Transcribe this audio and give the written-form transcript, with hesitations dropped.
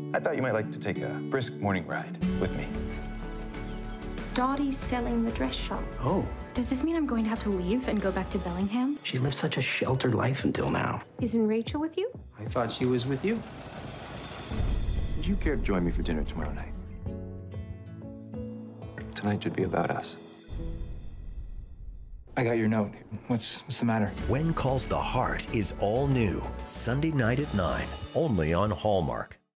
I thought you might like to take a brisk morning ride with me. Dottie's selling the dress shop. Oh. Does this mean I'm going to have to leave and go back to Bellingham? She's lived such a sheltered life until now. Isn't Rachel with you? I thought she was with you. Would you care to join me for dinner tomorrow night? Tonight should be about us. I got your note. What's the matter? When Calls the Heart is all new. Sunday night at 9, only on Hallmark.